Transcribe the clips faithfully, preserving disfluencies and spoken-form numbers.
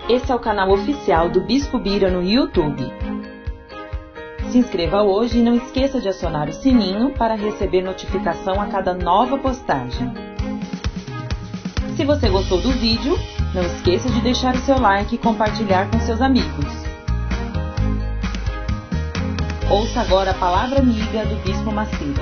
Esse é o canal oficial do Bispo Bira no YouTube. Se inscreva hoje e não esqueça de acionar o sininho para receber notificação a cada nova postagem. Se você gostou do vídeo, não esqueça de deixar o seu like e compartilhar com seus amigos. Ouça agora a palavra amiga do Bispo Macedo.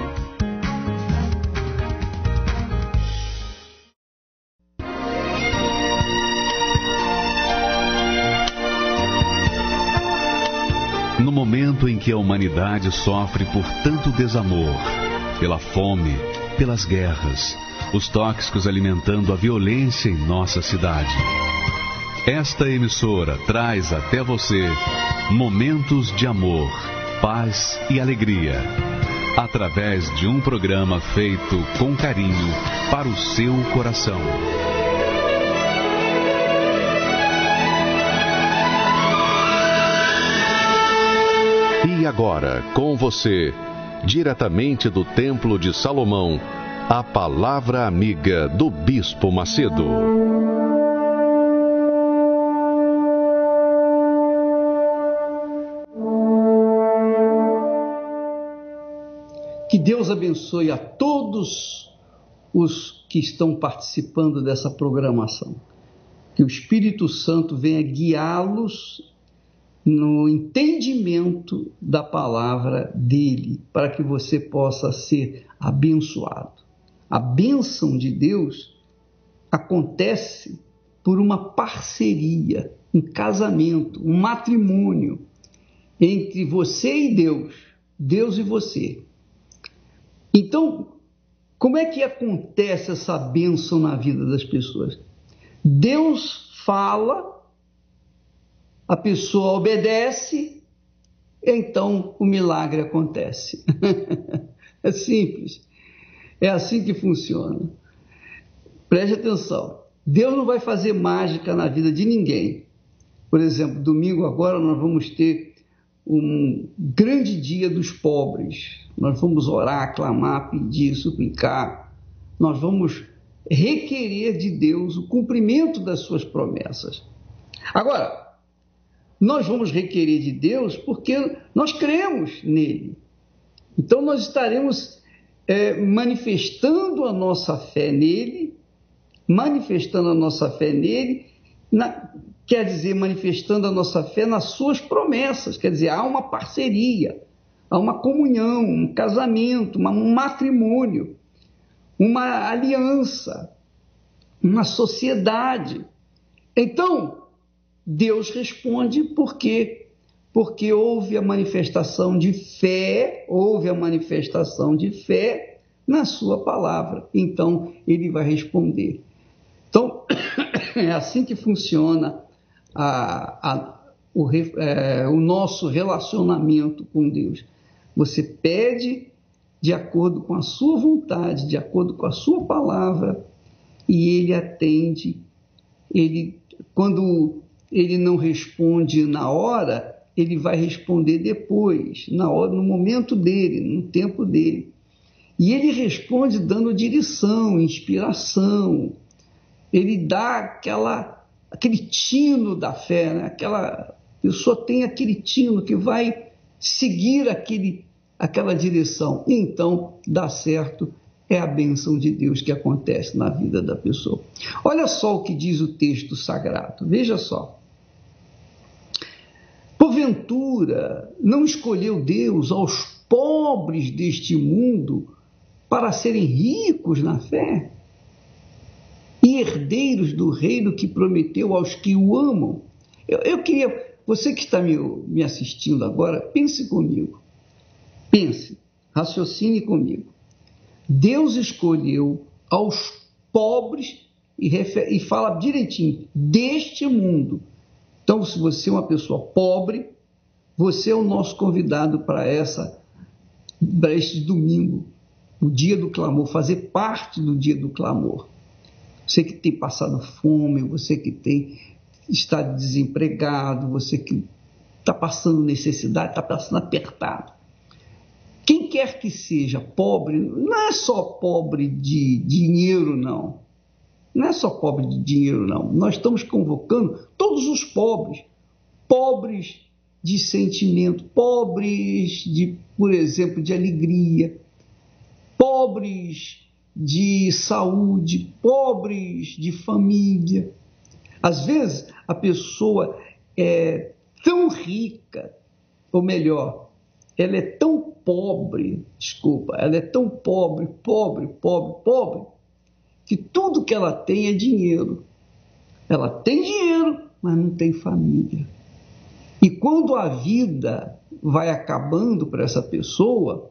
No momento em que a humanidade sofre por tanto desamor, pela fome, pelas guerras, os tóxicos alimentando a violência em nossa cidade, esta emissora traz até você momentos de amor, paz e alegria, através de um programa feito com carinho para o seu coração. E agora, com você, diretamente do Templo de Salomão, a palavra amiga do Bispo Macedo. Que Deus abençoe a todos os que estão participando dessa programação. Que o Espírito Santo venha guiá-los no entendimento da palavra dele, para que você possa ser abençoado. A bênção de Deus acontece por uma parceria, um casamento, um matrimônio entre você e Deus, Deus e você. Então, como é que acontece essa bênção na vida das pessoas? Deus fala, a pessoa obedece, então o milagre acontece. É simples. É assim que funciona. Preste atenção. Deus não vai fazer mágica na vida de ninguém. Por exemplo, domingo agora nós vamos ter um grande dia dos pobres. Nós vamos orar, clamar, pedir, suplicar. Nós vamos requerer de Deus o cumprimento das suas promessas. Agora, nós vamos requerer de Deus porque nós cremos nele. Então nós estaremos é, manifestando a nossa fé nele, manifestando a nossa fé nele, na, quer dizer, manifestando a nossa fé nas suas promessas, quer dizer, há uma parceria, há uma comunhão, um casamento, uma, um matrimônio, uma aliança, uma sociedade. Então, Deus responde por quê? Porque houve a manifestação de fé, houve a manifestação de fé na sua palavra. Então, ele vai responder. Então, é assim que funciona a, a, o, é, o nosso relacionamento com Deus. Você pede de acordo com a sua vontade, de acordo com a sua palavra, e ele atende. Ele, quando ele não responde na hora, ele vai responder depois, na hora, no momento dele, no tempo dele. E ele responde dando direção, inspiração. Ele dá aquela, aquele tino da fé, né? Aquela pessoa tem aquele tino que vai seguir aquele, aquela direção. E então dá certo, é a bênção de Deus que acontece na vida da pessoa. Olha só o que diz o texto sagrado, veja só. Porventura, não escolheu Deus aos pobres deste mundo para serem ricos na fé e herdeiros do reino que prometeu aos que o amam? Eu, eu queria, você que está me, me assistindo agora, pense comigo, pense, raciocine comigo. Deus escolheu aos pobres e, refer, e fala direitinho, deste mundo. Então, se você é uma pessoa pobre, você é o nosso convidado para essa, para este domingo, o dia do clamor, fazer parte do dia do clamor. Você que tem passado fome, você que tem estado desempregado, você que está passando necessidade, está passando apertado. Quem quer que seja pobre, não é só pobre de dinheiro, não. não é só pobre de dinheiro, não. Nós estamos convocando todos os pobres, pobres de sentimento, pobres, de, por exemplo, de alegria, pobres de saúde, pobres de família. Às vezes, a pessoa é tão rica, ou melhor, ela é tão pobre, desculpa, ela é tão pobre, pobre, pobre, pobre, que tudo que ela tem é dinheiro. Ela tem dinheiro, mas não tem família. E quando a vida vai acabando para essa pessoa,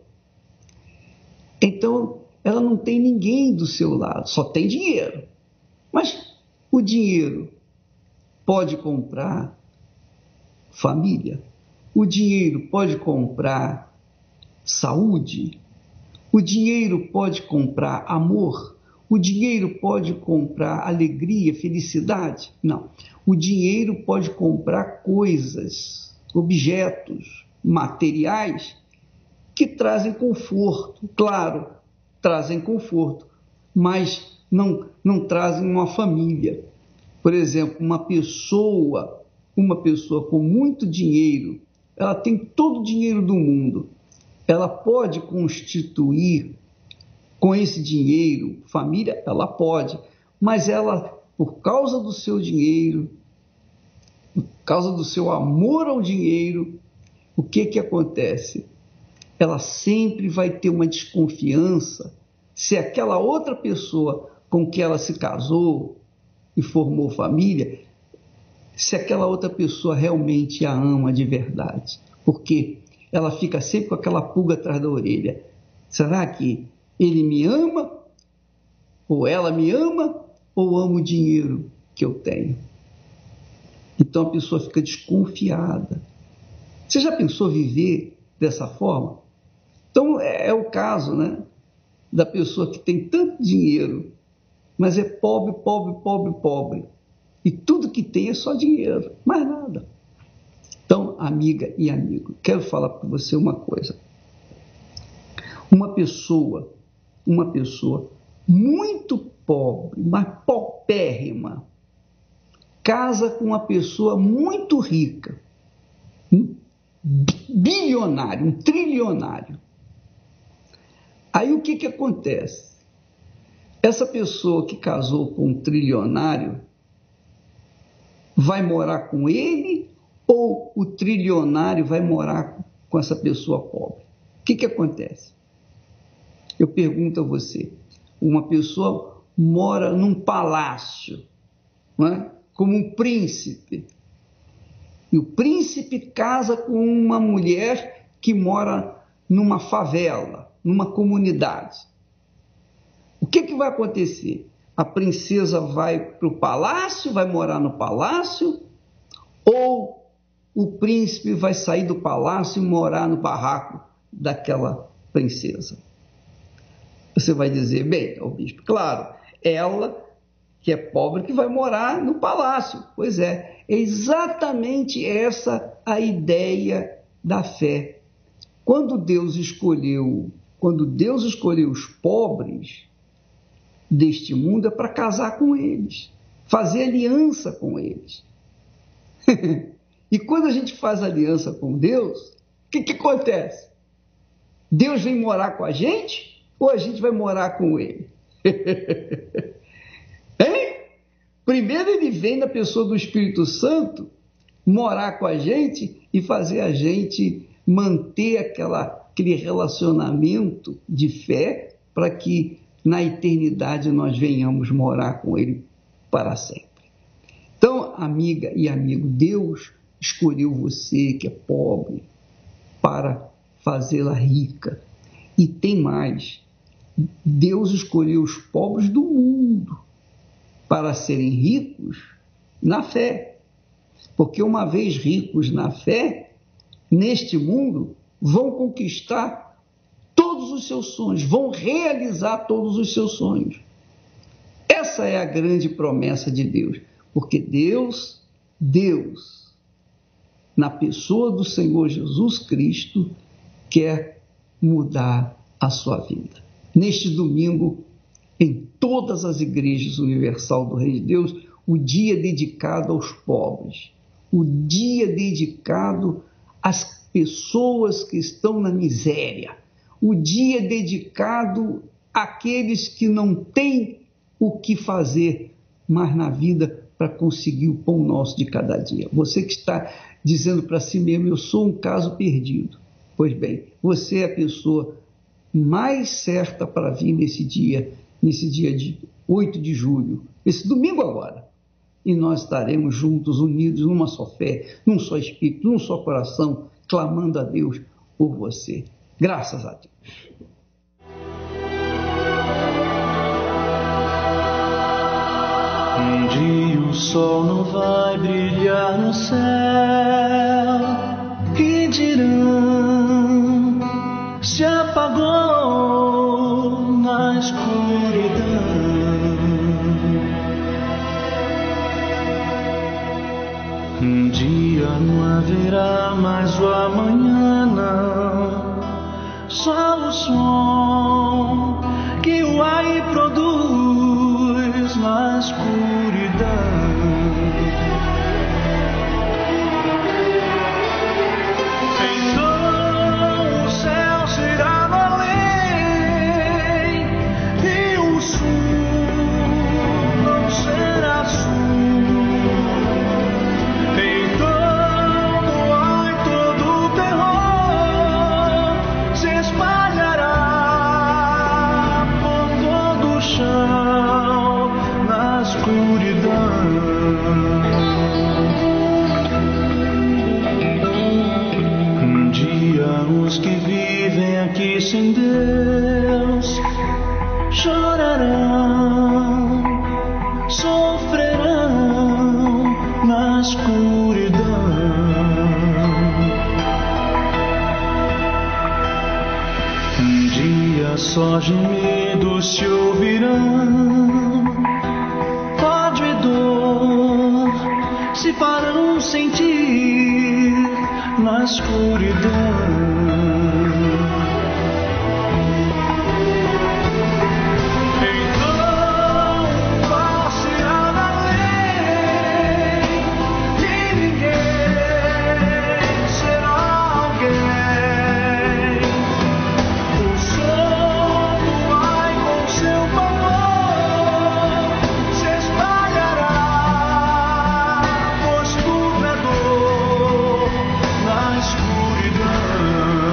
então ela não tem ninguém do seu lado, só tem dinheiro. Mas o dinheiro pode comprar família? O dinheiro pode comprar saúde? O dinheiro pode comprar amor? O dinheiro pode comprar alegria, felicidade? Não. O dinheiro pode comprar coisas, objetos, materiais que trazem conforto. Claro, trazem conforto, mas não, não trazem uma família. Por exemplo, uma pessoa, uma pessoa com muito dinheiro, ela tem todo o dinheiro do mundo. Ela pode constituir com esse dinheiro família? Ela pode, mas ela, por causa do seu dinheiro, por causa do seu amor ao dinheiro, o que que acontece? Ela sempre vai ter uma desconfiança se aquela outra pessoa com que ela se casou e formou família, se aquela outra pessoa realmente a ama de verdade. Porque ela fica sempre com aquela pulga atrás da orelha. Será que ele me ama? Ou ela me ama? Ou ama o dinheiro que eu tenho? Então a pessoa fica desconfiada. Você já pensou viver dessa forma? Então é, é o caso, né, da pessoa que tem tanto dinheiro, mas é pobre, pobre, pobre, pobre. E tudo que tem é só dinheiro, mais nada. Então, amiga e amigo, quero falar para você uma coisa. Uma pessoa, uma pessoa muito pobre, mas paupérrima, casa com uma pessoa muito rica, um bilionário, um trilionário. Aí o que que acontece? Essa pessoa que casou com um trilionário vai morar com ele ou o trilionário vai morar com essa pessoa pobre? O que que acontece? Eu pergunto a você, uma pessoa mora num palácio, não é? Como um príncipe, e o príncipe casa com uma mulher que mora numa favela, numa comunidade. O que que vai acontecer? A princesa vai para o palácio, vai morar no palácio, ou o príncipe vai sair do palácio e morar no barraco daquela princesa? Você vai dizer, bem, o bispo, claro, ela que é pobre que vai morar no palácio. Pois é, é exatamente essa a ideia da fé. Quando Deus escolheu, quando Deus escolheu os pobres deste mundo, é para casar com eles, fazer aliança com eles. E quando a gente faz aliança com Deus, o que que acontece? Deus vem morar com a gente ou a gente vai morar com ele? Hein? Primeiro ele vem na pessoa do Espírito Santo morar com a gente e fazer a gente manter aquela, aquele relacionamento de fé para que na eternidade nós venhamos morar com ele para sempre. Então, amiga e amigo, Deus escolheu você que é pobre para fazê-la rica. E tem mais, Deus escolheu os pobres do mundo para serem ricos na fé. Porque uma vez ricos na fé, neste mundo, vão conquistar todos os seus sonhos, vão realizar todos os seus sonhos. Essa é a grande promessa de Deus, porque Deus, Deus, na pessoa do Senhor Jesus Cristo, quer mudar a sua vida. Neste domingo, em todas as igrejas universal do Reino de Deus o dia dedicado aos pobres, o dia dedicado às pessoas que estão na miséria, o dia dedicado àqueles que não têm o que fazer mais na vida para conseguir o pão nosso de cada dia. Você que está dizendo para si mesmo, eu sou um caso perdido. Pois bem, você é a pessoa mais certa para vir nesse dia, nesse dia de oito de julho, esse domingo agora. E nós estaremos juntos, unidos numa só fé, num só espírito, num só coração, clamando a Deus por você. Graças a Deus. Um dia o sol não vai brilhar no céu, que dirão, se apagou na escuridão. Um dia não haverá mais o amanhã, não, só o som que o ar produz na escuridão. Então o céu será no além e o sul não será sul. Então no ar todo o terror se espalhará por todo o chão na escuridão. Um dia os que vivem aqui sem Deus chorarão, sofrerão na escuridão. Um dia só gemidos se ouvirão, ódio e dor se farão sentir na escuridão. Então o mal será na lei e ninguém será alguém. O som do ar com seu valor se espalhará, pois tudo é dor na escuridão.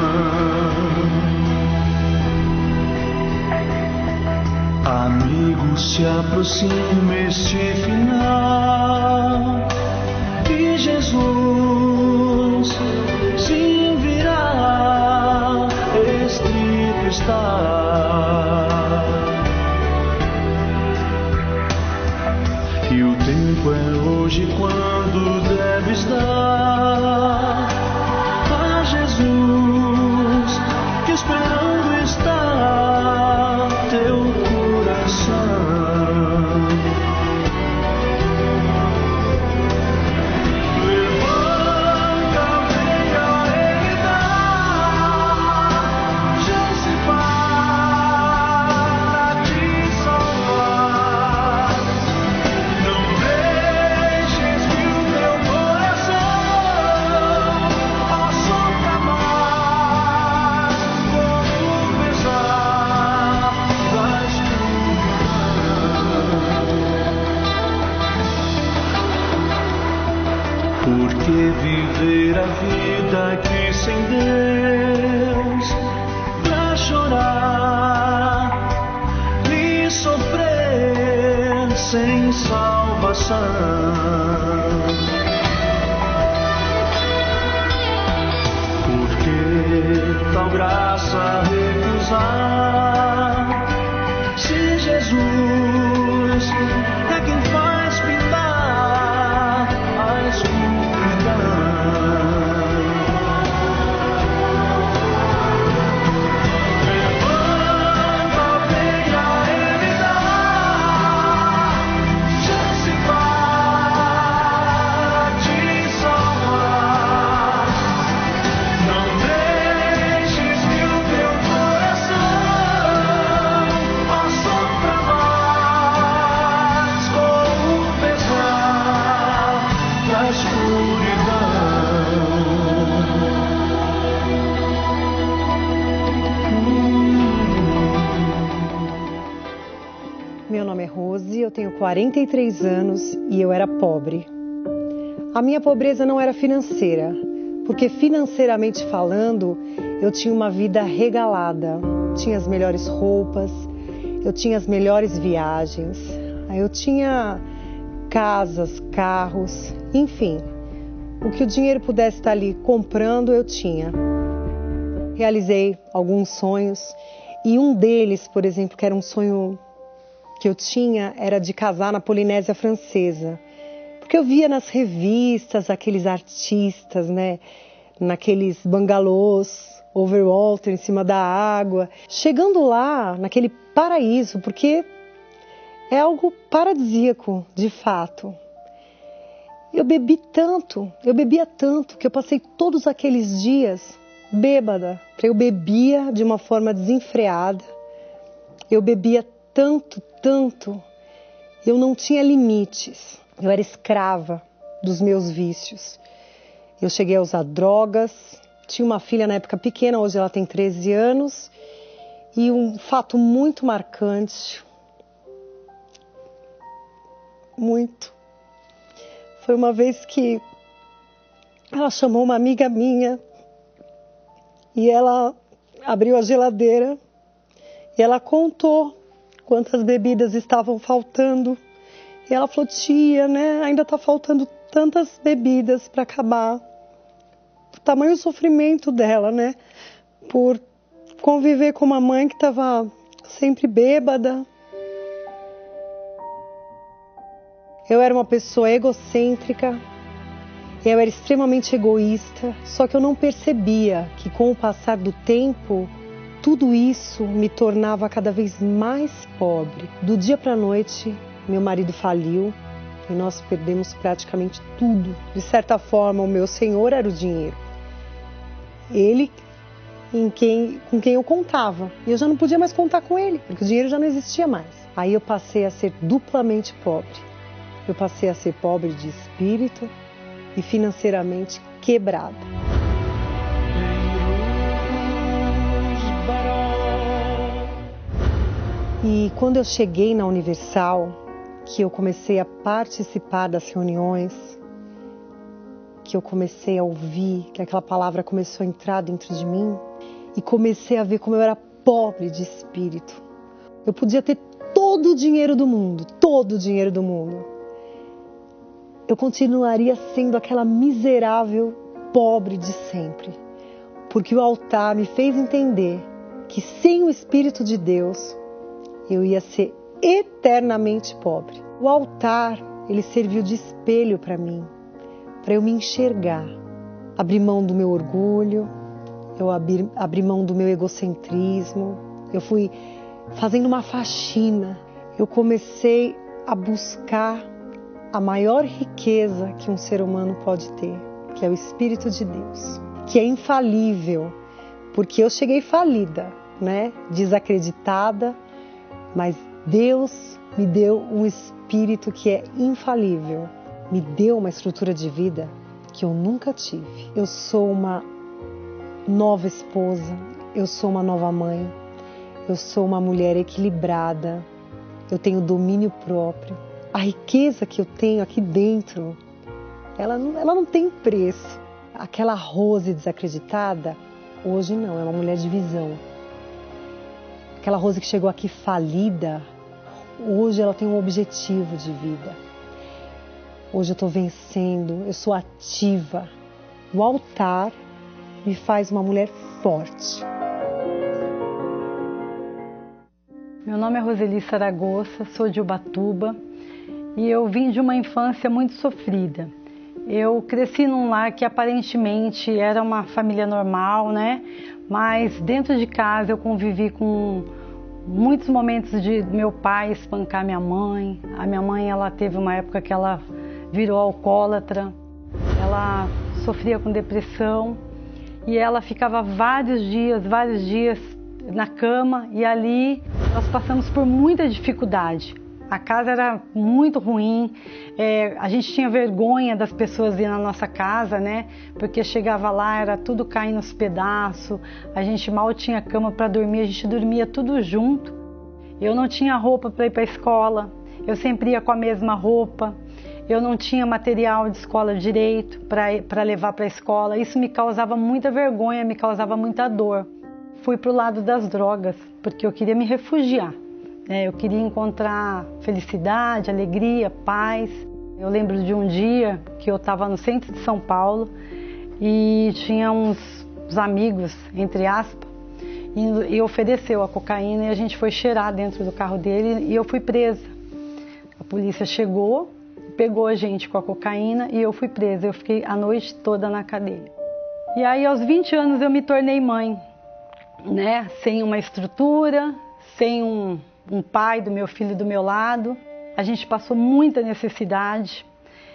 Amigo, se aproxima este final e Jesus sim virá, escrito está. E o tempo é hoje quando deve estar a Jesus, que esperando está teu coração. Levanta, venha, Ele dá chance para te salvar. Não deixes que o teu coração sofra mais quando pesar da escuridão. Porque viver a vida aqui sem Deus, pra chorar e sofrer sem salvação. Porque tal graça recusar, se Jesus é quem faz pintar a escuridão. Levanta, venha, Ele dá chance para te salvar. Não deixes que o teu coração sofra mais quarenta e três anos e eu era pobre. A minha pobreza não era financeira, porque financeiramente falando, eu tinha uma vida regalada. Tinha as melhores roupas, eu tinha as melhores viagens, eu tinha casas, carros, enfim. O que o dinheiro pudesse estar ali comprando, eu tinha. Realizei alguns sonhos e um deles, por exemplo, que era um sonho que eu tinha, era de casar na Polinésia Francesa. Porque eu via nas revistas aqueles artistas, né, naqueles bangalôs, overwater, em cima da água, chegando lá, naquele paraíso, porque é algo paradisíaco, de fato. Eu bebi tanto, eu bebia tanto, que eu passei todos aqueles dias bêbada. Eu bebia de uma forma desenfreada, eu bebia tanto, tanto, eu não tinha limites. Eu era escrava dos meus vícios. Eu cheguei a usar drogas, tinha uma filha na época pequena, hoje ela tem treze anos, e um fato muito marcante, muito, foi uma vez que ela chamou uma amiga minha e ela abriu a geladeira e ela contou quantas bebidas estavam faltando. E ela falou, tia, né, ainda está faltando tantas bebidas para acabar. O tamanho sofrimento dela, né, por conviver com uma mãe que estava sempre bêbada. Eu era uma pessoa egocêntrica, eu era extremamente egoísta, só que eu não percebia que com o passar do tempo, tudo isso me tornava cada vez mais pobre. Do dia para a noite, meu marido faliu e nós perdemos praticamente tudo. De certa forma, o meu senhor era o dinheiro. Ele em quem, com quem eu contava. E eu já não podia mais contar com ele, porque o dinheiro já não existia mais. Aí eu passei a ser duplamente pobre. Eu passei a ser pobre de espírito e financeiramente quebrada. E quando eu cheguei na Universal, que eu comecei a participar das reuniões, que eu comecei a ouvir, que aquela palavra começou a entrar dentro de mim, e comecei a ver como eu era pobre de espírito. Eu podia ter todo o dinheiro do mundo, todo o dinheiro do mundo. Eu continuaria sendo aquela miserável pobre de sempre, porque o altar me fez entender que sem o Espírito de Deus, eu ia ser eternamente pobre. O altar, ele serviu de espelho para mim, para eu me enxergar. Abri mão do meu orgulho, eu abri, abri mão do meu egocentrismo, eu fui fazendo uma faxina. Eu comecei a buscar a maior riqueza que um ser humano pode ter, que é o Espírito de Deus, que é infalível, porque eu cheguei falida, né, desacreditada, mas Deus me deu um espírito que é infalível, me deu uma estrutura de vida que eu nunca tive. Eu sou uma nova esposa, eu sou uma nova mãe, eu sou uma mulher equilibrada, eu tenho domínio próprio. A riqueza que eu tenho aqui dentro, ela, ela não tem preço. Aquela Rose desacreditada, hoje não, é uma mulher de visão. Aquela Rose que chegou aqui falida, hoje ela tem um objetivo de vida. Hoje eu estou vencendo, eu sou ativa. O altar me faz uma mulher forte. Meu nome é Roseli Saragossa, sou de Ubatuba e eu vim de uma infância muito sofrida. Eu cresci num lar que aparentemente era uma família normal, né? Mas dentro de casa eu convivi com muitos momentos de meu pai espancar minha mãe. A minha mãe, ela teve uma época que ela virou alcoólatra, ela sofria com depressão e ela ficava vários dias, vários dias na cama e ali nós passamos por muita dificuldade. A casa era muito ruim, é, a gente tinha vergonha das pessoas ir na nossa casa, né? Porque chegava lá, era tudo caindo aos pedaços, a gente mal tinha cama para dormir, a gente dormia tudo junto. Eu não tinha roupa para ir para a escola, eu sempre ia com a mesma roupa, eu não tinha material de escola direito para levar para a escola. Isso me causava muita vergonha, me causava muita dor. Fui para o lado das drogas, porque eu queria me refugiar. É, eu queria encontrar felicidade, alegria, paz. Eu lembro de um dia que eu estava no centro de São Paulo e tinha uns, uns amigos, entre aspas, e, e ofereceu a cocaína e a gente foi cheirar dentro do carro dele e eu fui presa. A polícia chegou, pegou a gente com a cocaína e eu fui presa. Eu fiquei a noite toda na cadeia. E aí aos vinte anos eu me tornei mãe, né? Sem uma estrutura, sem um, um pai do meu filho do meu lado. A gente passou muita necessidade.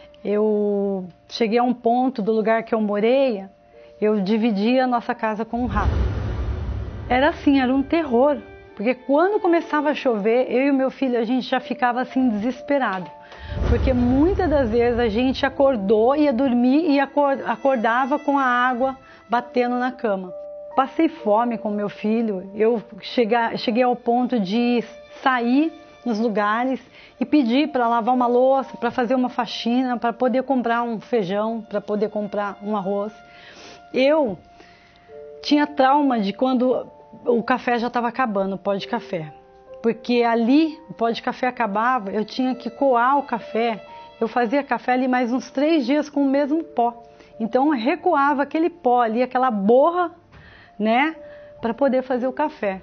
Eu cheguei a um ponto do lugar que eu morei, eu dividia a nossa casa com um rato. Era assim, era um terror. Porque quando começava a chover, eu e o meu filho, a gente já ficava assim desesperado. Porque muitas das vezes a gente acordou, ia dormir e acordava com a água batendo na cama. Passei fome com meu filho, eu cheguei ao ponto de sair nos lugares e pedir para lavar uma louça, para fazer uma faxina, para poder comprar um feijão, para poder comprar um arroz. Eu tinha trauma de quando o café já estava acabando, o pó de café. Porque ali o pó de café acabava, eu tinha que coar o café. Eu fazia café ali mais uns três dias com o mesmo pó. Então eu recuava aquele pó ali, aquela borra, né, para poder fazer o café.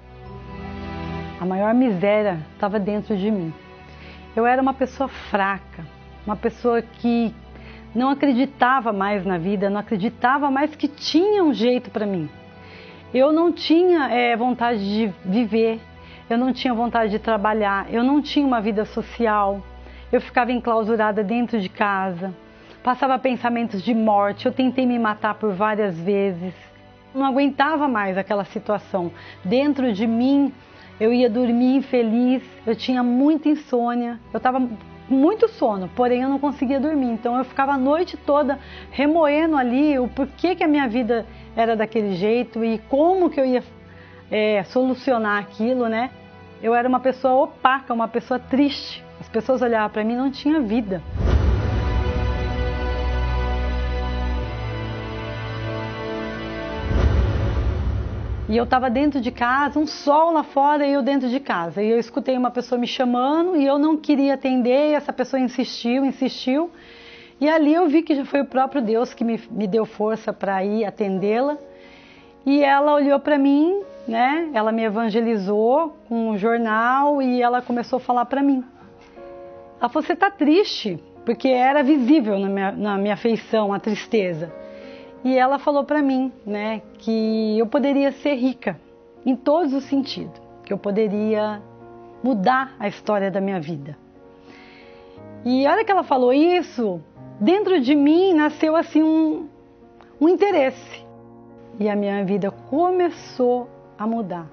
A maior miséria estava dentro de mim. Eu era uma pessoa fraca, uma pessoa que não acreditava mais na vida, não acreditava mais que tinha um jeito para mim. Eu não tinha é, vontade de viver, eu não tinha vontade de trabalhar, eu não tinha uma vida social, eu ficava enclausurada dentro de casa, passava pensamentos de morte, eu tentei me matar por várias vezes, não aguentava mais aquela situação. Dentro de mim, eu ia dormir infeliz, eu tinha muita insônia, eu estava com muito sono, porém eu não conseguia dormir, então eu ficava a noite toda remoendo ali o porquê que a minha vida era daquele jeito e como que eu ia é, solucionar aquilo, né? Eu era uma pessoa opaca, uma pessoa triste, as pessoas olhavam para mim e não tinha vida. E eu estava dentro de casa, um sol lá fora e eu dentro de casa. E eu escutei uma pessoa me chamando e eu não queria atender, e essa pessoa insistiu, insistiu. E ali eu vi que já foi o próprio Deus que me, me deu força para ir atendê-la. E ela olhou para mim, né? Ela me evangelizou com um jornal e ela começou a falar para mim. Ela falou, você está triste? Porque era visível na minha, na minha feição a tristeza. E ela falou para mim, né, que eu poderia ser rica em todos os sentidos, que eu poderia mudar a história da minha vida. E a hora que ela falou isso, dentro de mim nasceu assim um, um interesse. E a minha vida começou a mudar.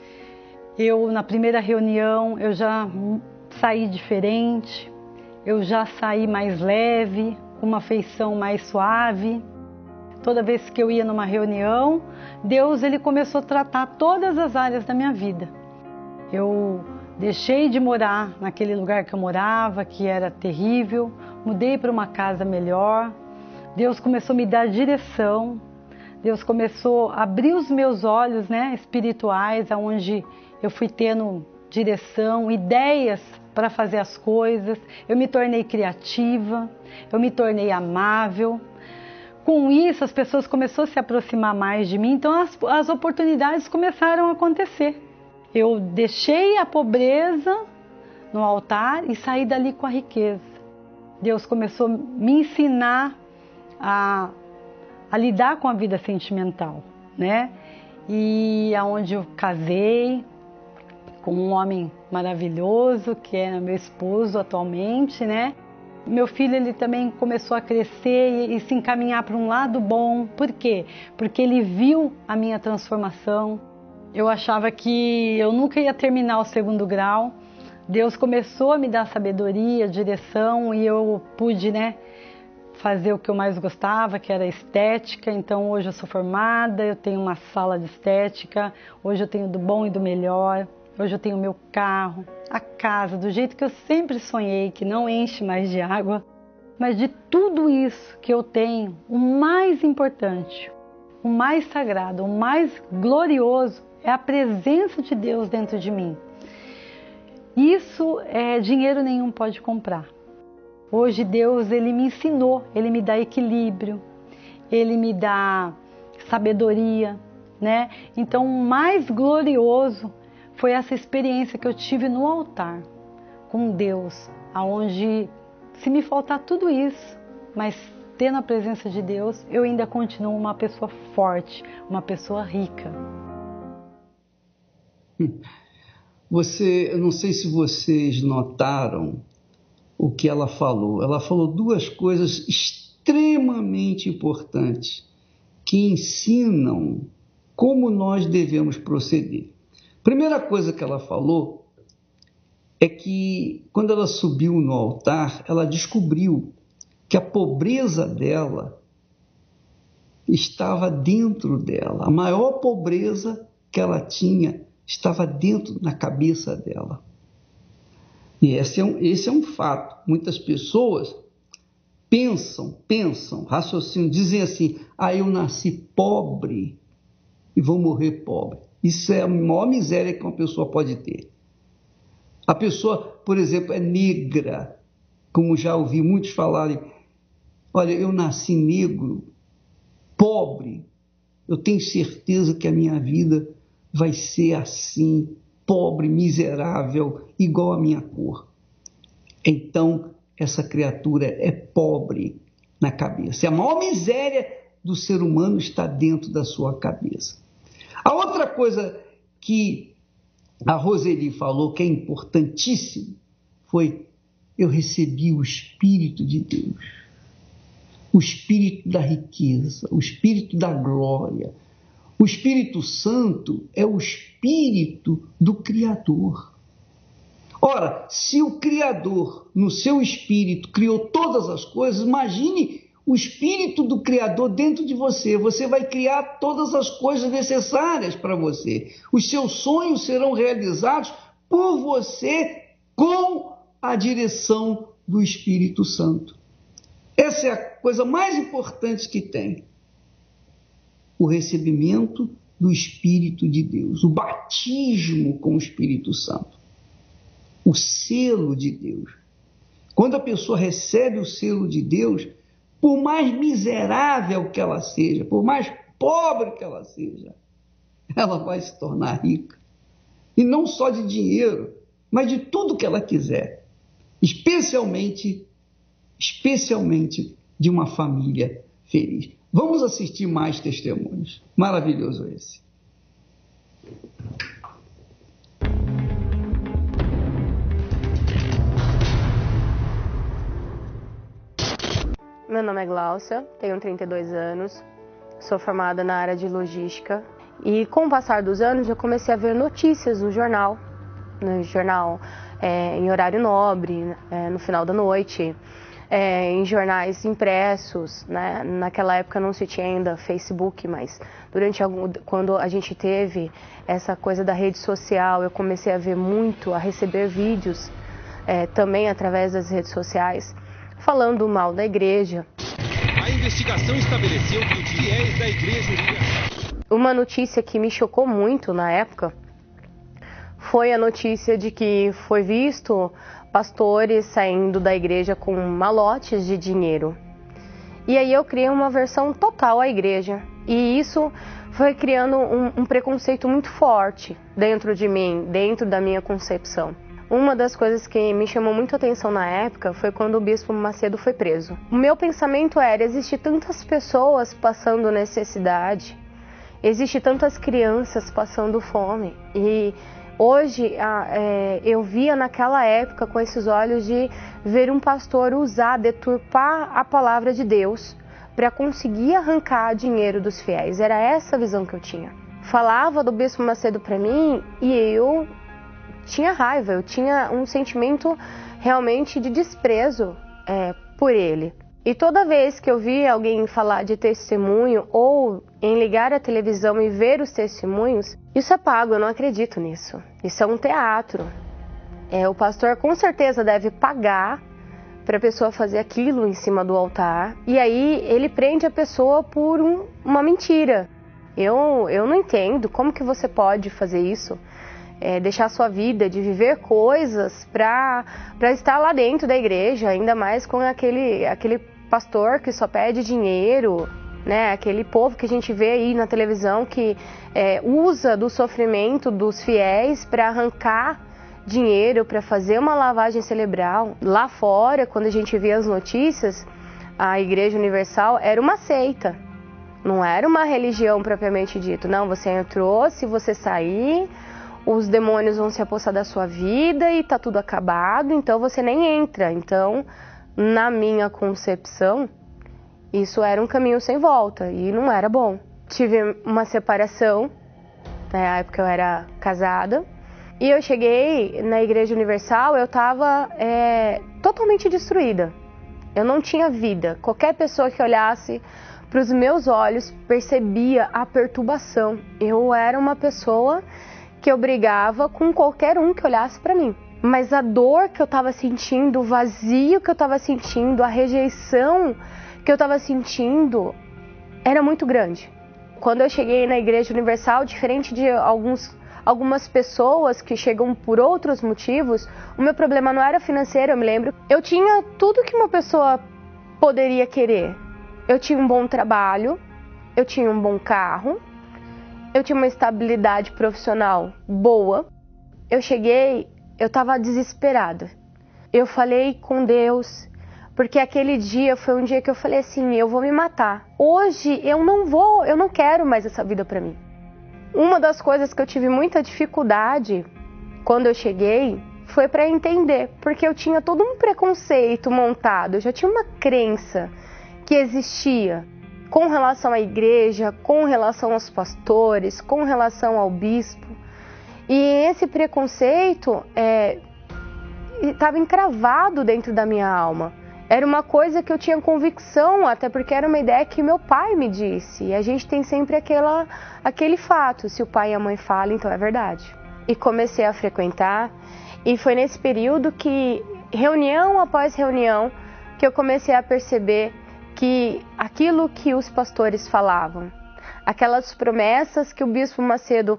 Eu, na primeira reunião, eu já saí diferente, eu já saí mais leve, com uma feição mais suave. Toda vez que eu ia numa reunião, Deus ele começou a tratar todas as áreas da minha vida. Eu deixei de morar naquele lugar que eu morava, que era terrível, mudei para uma casa melhor. Deus começou a me dar direção. Deus começou a abrir os meus olhos, né, espirituais, aonde eu fui tendo direção, ideias para fazer as coisas. Eu me tornei criativa, eu me tornei amável. Com isso, as pessoas começaram a se aproximar mais de mim, então as, as oportunidades começaram a acontecer. Eu deixei a pobreza no altar e saí dali com a riqueza. Deus começou a me ensinar a, a lidar com a vida sentimental, né? E aonde eu casei com um homem maravilhoso, que é meu esposo atualmente, né? Meu filho ele também começou a crescer e, e se encaminhar para um lado bom. Por quê? Porque ele viu a minha transformação. Eu achava que eu nunca ia terminar o segundo grau. Deus começou a me dar sabedoria, direção e eu pude, né, fazer o que eu mais gostava, que era estética. Então hoje eu sou formada, eu tenho uma sala de estética. Hoje eu tenho do bom e do melhor. Hoje eu tenho meu carro, a casa, do jeito que eu sempre sonhei, que não enche mais de água. Mas de tudo isso que eu tenho, o mais importante, o mais sagrado, o mais glorioso é a presença de Deus dentro de mim. Isso é, dinheiro nenhum pode comprar. Hoje Deus, Ele me ensinou, Ele me dá equilíbrio, Ele me dá sabedoria, né? Então o mais glorioso foi essa experiência que eu tive no altar com Deus, aonde se me faltar tudo isso, mas tendo a presença de Deus, eu ainda continuo uma pessoa forte, uma pessoa rica. Você, eu não sei se vocês notaram o que ela falou. Ela falou duas coisas extremamente importantes que ensinam como nós devemos proceder. Primeira coisa que ela falou é que quando ela subiu no altar, ela descobriu que a pobreza dela estava dentro dela. A maior pobreza que ela tinha estava dentro na cabeça dela. E esse é um, esse é um fato. Muitas pessoas pensam, pensam, raciocinam, dizem assim, ah, eu nasci pobre e vou morrer pobre. Isso é a maior miséria que uma pessoa pode ter. A pessoa, por exemplo, é negra, como já ouvi muitos falarem, olha, eu nasci negro, pobre, eu tenho certeza que a minha vida vai ser assim, pobre, miserável, igual a minha cor. Então, essa criatura é pobre na cabeça. A maior miséria do ser humano está dentro da sua cabeça. A outra coisa que a Roseli falou que é importantíssimo foi: eu recebi o Espírito de Deus, o Espírito da riqueza, o Espírito da glória. O Espírito Santo é o Espírito do Criador. Ora, se o Criador, no seu Espírito, criou todas as coisas, imagine o Espírito do Criador dentro de você. Você vai criar todas as coisas necessárias para você. Os seus sonhos serão realizados por você com a direção do Espírito Santo. Essa é a coisa mais importante que tem. O recebimento do Espírito de Deus, o batismo com o Espírito Santo, o selo de Deus. Quando a pessoa recebe o selo de Deus, por mais miserável que ela seja, por mais pobre que ela seja, ela vai se tornar rica. E não só de dinheiro, mas de tudo que ela quiser. Especialmente, especialmente de uma família feliz. Vamos assistir mais testemunhos. Maravilhoso esse. Meu nome é Gláucia, tenho trinta e dois anos, sou formada na área de logística e com o passar dos anos eu comecei a ver notícias no jornal, no jornal é, em horário nobre, é, no final da noite, é, em jornais impressos, né? Naquela época não se tinha ainda Facebook, mas durante algum, quando a gente teve essa coisa da rede social, eu comecei a ver muito, a receber vídeos é, também através das redes sociais, falando mal da igreja. A investigação estabeleceu que os fiéis da igreja... Uma notícia que me chocou muito na época foi a notícia de que foi visto pastores saindo da igreja com malotes de dinheiro. E aí eu criei uma aversão total à igreja. E isso foi criando um, um preconceito muito forte dentro de mim, dentro da minha concepção. Uma das coisas que me chamou muito a atenção na época foi quando o Bispo Macedo foi preso. O meu pensamento era, existe tantas pessoas passando necessidade, existe tantas crianças passando fome. E hoje é, eu via naquela época com esses olhos de ver um pastor usar, deturpar a palavra de Deus para conseguir arrancar dinheiro dos fiéis. Era essa a visão que eu tinha. Falava do Bispo Macedo para mim e eu... tinha raiva, eu tinha um sentimento realmente de desprezo é, por ele. E toda vez que eu via alguém falar de testemunho ou em ligar a televisão e ver os testemunhos, isso é pago, eu não acredito nisso. Isso é um teatro. É, o pastor com certeza deve pagar para a pessoa fazer aquilo em cima do altar. E aí ele prende a pessoa por um, uma mentira. Eu, eu não entendo como que você pode fazer isso. É, deixar a sua vida, de viver coisas para para estar lá dentro da igreja, ainda mais com aquele, aquele pastor que só pede dinheiro, né? Aquele povo que a gente vê aí na televisão que é, usa do sofrimento dos fiéis para arrancar dinheiro, para fazer uma lavagem cerebral. Lá fora, quando a gente vê as notícias, a Igreja Universal era uma seita, não era uma religião propriamente dita. Não, você entrou, se você sair, os demônios vão se apossar da sua vida e tá tudo acabado, então você nem entra. Então, na minha concepção, isso era um caminho sem volta e não era bom. Tive uma separação, na época eu era casada, e eu cheguei na Igreja Universal, eu estava é, totalmente destruída. Eu não tinha vida. Qualquer pessoa que olhasse para os meus olhos percebia a perturbação. Eu era uma pessoa que eu brigava com qualquer um que olhasse para mim. Mas a dor que eu estava sentindo, o vazio que eu estava sentindo, a rejeição que eu estava sentindo, era muito grande. Quando eu cheguei na Igreja Universal, diferente de alguns, algumas pessoas que chegam por outros motivos, o meu problema não era financeiro, eu me lembro. Eu tinha tudo que uma pessoa poderia querer. Eu tinha um bom trabalho, eu tinha um bom carro, eu tinha uma estabilidade profissional boa. Eu cheguei, eu estava desesperada. Eu falei com Deus, porque aquele dia foi um dia que eu falei assim, eu vou me matar. Hoje eu não vou, eu não quero mais essa vida para mim. Uma das coisas que eu tive muita dificuldade quando eu cheguei foi para entender, porque eu tinha todo um preconceito montado, eu já tinha uma crença que existia com relação à igreja, com relação aos pastores, com relação ao bispo. E esse preconceito estava é, encravado dentro da minha alma. Era uma coisa que eu tinha convicção, até porque era uma ideia que meu pai me disse. E a gente tem sempre aquela, aquele fato, se o pai e a mãe falam, então é verdade. E comecei a frequentar, e foi nesse período que, reunião após reunião, que eu comecei a perceber que aquilo que os pastores falavam, aquelas promessas que o Bispo Macedo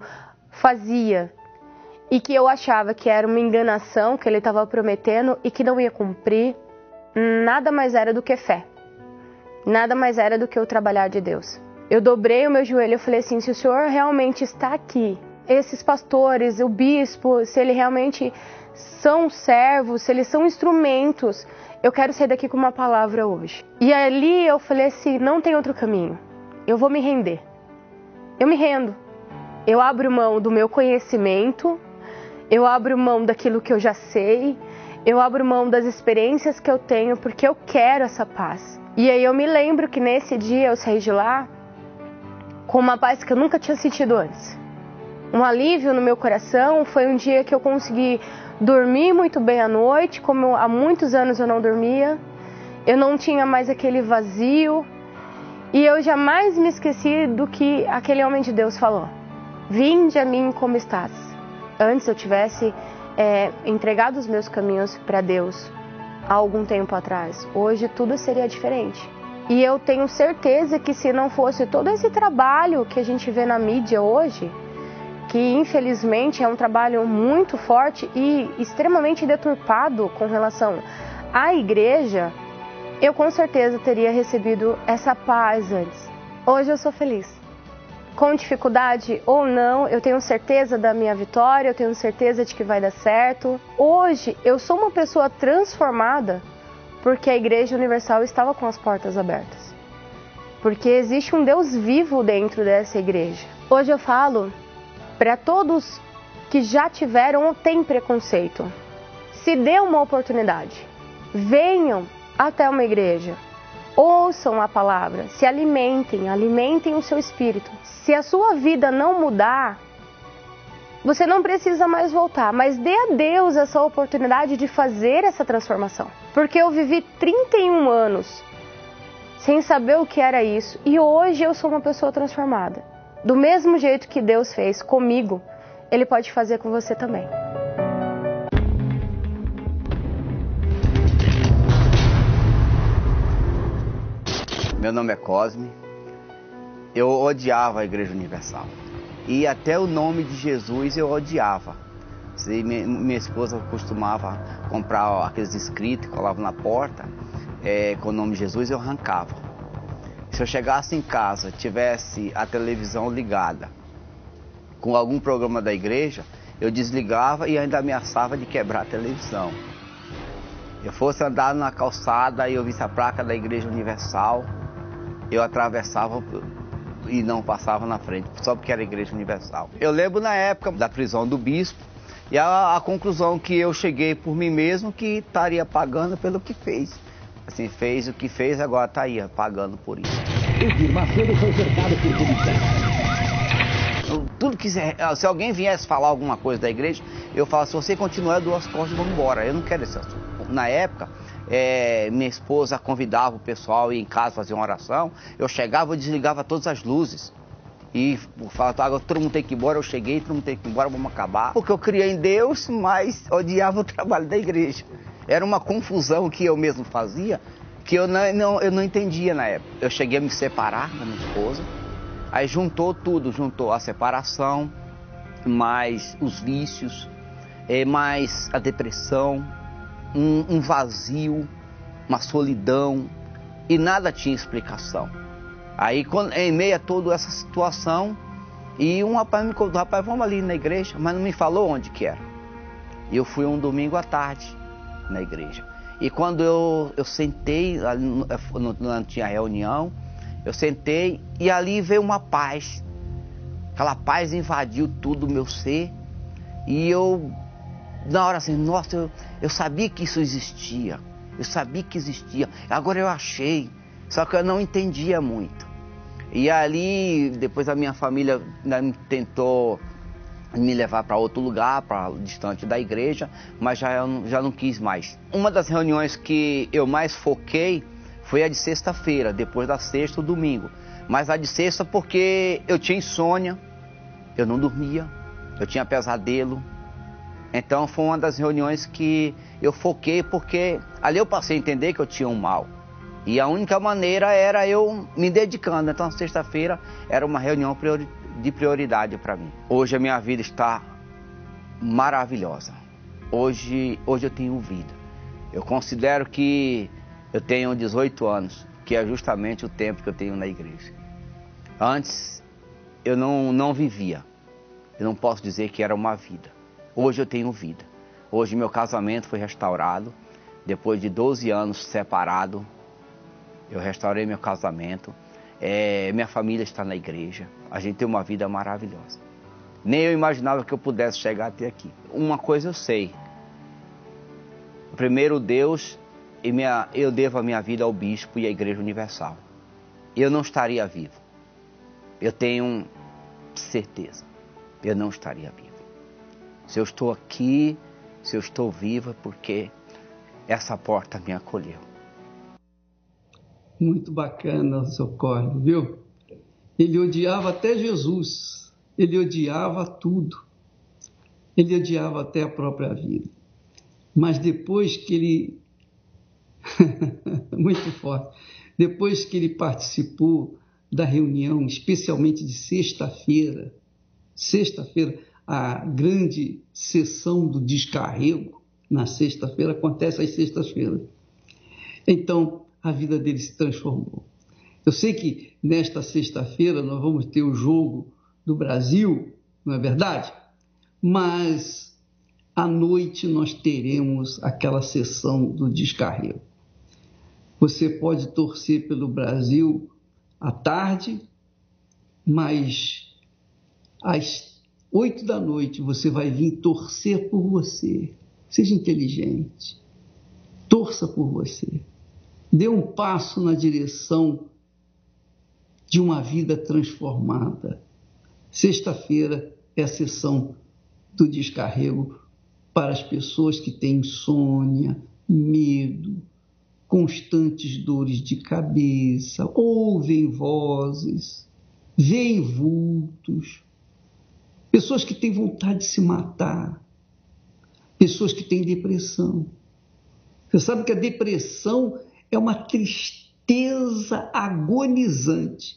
fazia e que eu achava que era uma enganação, que ele estava prometendo e que não ia cumprir, nada mais era do que fé, nada mais era do que o trabalhar de Deus. Eu dobrei o meu joelho e falei assim, se o Senhor realmente está aqui, esses pastores, o bispo, se ele realmente são servos, se eles são instrumentos, eu quero sair daqui com uma palavra hoje. E ali eu falei assim, não tem outro caminho. Eu vou me render. Eu me rendo. Eu abro mão do meu conhecimento, eu abro mão daquilo que eu já sei, eu abro mão das experiências que eu tenho, porque eu quero essa paz. E aí eu me lembro que nesse dia eu saí de lá com uma paz que eu nunca tinha sentido antes. Um alívio no meu coração, foi um dia que eu consegui dormir muito bem à noite, como há muitos anos eu não dormia. Eu não tinha mais aquele vazio. E eu jamais me esqueci do que aquele homem de Deus falou. Vinde a mim como estás. Antes eu tivesse é, entregado os meus caminhos para Deus há algum tempo atrás. Hoje tudo seria diferente. E eu tenho certeza que se não fosse todo esse trabalho que a gente vê na mídia hoje, que infelizmente é um trabalho muito forte e extremamente deturpado com relação à igreja, eu com certeza teria recebido essa paz antes. Hoje eu sou feliz. Com dificuldade ou não, eu tenho certeza da minha vitória, eu tenho certeza de que vai dar certo. Hoje eu sou uma pessoa transformada porque a Igreja Universal estava com as portas abertas. Porque existe um Deus vivo dentro dessa igreja. Hoje eu falo para todos que já tiveram ou têm preconceito, se dê uma oportunidade, venham até uma igreja, ouçam a palavra, se alimentem, alimentem o seu espírito. Se a sua vida não mudar, você não precisa mais voltar, mas dê a Deus essa oportunidade de fazer essa transformação. Porque eu vivi trinta e um anos sem saber o que era isso. E hoje eu sou uma pessoa transformada. Do mesmo jeito que Deus fez comigo, Ele pode fazer com você também. Meu nome é Cosme. Eu odiava a Igreja Universal. E até o nome de Jesus eu odiava. Minha esposa costumava comprar aqueles escritos que colavam na porta, é, com o nome de Jesus, eu arrancava. Se eu chegasse em casa, tivesse a televisão ligada com algum programa da igreja, eu desligava e ainda ameaçava de quebrar a televisão. Eu fosse andar na calçada e eu visse a placa da Igreja Universal, eu atravessava e não passava na frente, só porque era Igreja Universal. Eu lembro na época da prisão do bispo, e a, a conclusão que eu cheguei por mim mesmo, que estaria pagando pelo que fez. Assim, fez o que fez, agora está aí, pagando por isso. Edir Macedo foi cercado por policiais. Tudo que, se alguém viesse falar alguma coisa da igreja, eu falo, se você continuar, eu dou as costas e vamos embora. Eu não quero esse assunto. Na época, é, minha esposa convidava o pessoal a ir em casa fazer uma oração, eu chegava, eu desligava todas as luzes. E falava, agora todo mundo tem que ir embora, eu cheguei, todo mundo tem que ir embora, vamos acabar. Porque eu criei em Deus, mas odiava o trabalho da igreja. Era uma confusão que eu mesmo fazia, que eu não, não, eu não entendia na época. Eu cheguei a me separar da minha esposa, aí juntou tudo, juntou a separação, mais os vícios, mais a depressão, um, um vazio, uma solidão, e nada tinha explicação. Aí, quando, em meio a toda essa situação, e um rapaz me convidou, rapaz, vamos ali na igreja, mas não me falou onde que era. E eu fui um domingo à tarde na igreja. E quando eu, eu sentei, ali, não, não tinha reunião, eu sentei e ali veio uma paz. Aquela paz invadiu tudo o meu ser. E eu, na hora assim, nossa, eu, eu sabia que isso existia. Eu sabia que existia. Agora eu achei. Só que eu não entendia muito. E ali, depois a minha família tentou me levar para outro lugar, para distante da igreja, mas já, eu já não quis mais. Uma das reuniões que eu mais foquei foi a de sexta-feira, depois da sexta, o domingo. Mas a de sexta porque eu tinha insônia, eu não dormia, eu tinha pesadelo. Então foi uma das reuniões que eu foquei, porque ali eu passei a entender que eu tinha um mal. E a única maneira era eu me dedicando. Então, sexta-feira era uma reunião de prioridade para mim. Hoje a minha vida está maravilhosa. Hoje, hoje eu tenho vida. Eu considero que eu tenho dezoito anos, que é justamente o tempo que eu tenho na igreja. Antes, eu não, não vivia. Eu não posso dizer que era uma vida. Hoje eu tenho vida. Hoje meu casamento foi restaurado. Depois de doze anos separado, eu restaurei meu casamento, é, minha família está na igreja, a gente tem uma vida maravilhosa. Nem eu imaginava que eu pudesse chegar até aqui. Uma coisa eu sei, primeiro Deus, e minha, eu devo a minha vida ao bispo e à Igreja Universal. Eu não estaria vivo, eu tenho certeza, eu não estaria vivo. Se eu estou aqui, se eu estou vivo, é porque essa porta me acolheu. Muito bacana o seu Cosme, viu? Ele odiava até Jesus, ele odiava tudo, ele odiava até a própria vida. Mas depois que ele, muito forte, depois que ele participou da reunião, especialmente de sexta-feira, sexta-feira, a grande sessão do descarrego, na sexta-feira, acontece às sextas-feiras. Então, a vida dele se transformou. Eu sei que nesta sexta-feira nós vamos ter o jogo do Brasil, não é verdade? Mas à noite nós teremos aquela sessão do descarrego. Você pode torcer pelo Brasil à tarde, mas às oito da noite você vai vir torcer por você. Seja inteligente. Torça por você. Dê um passo na direção de uma vida transformada. Sexta-feira é a sessão do descarrego para as pessoas que têm insônia, medo, constantes dores de cabeça, ouvem vozes, veem vultos, pessoas que têm vontade de se matar, pessoas que têm depressão. Você sabe que a depressão é uma tristeza agonizante,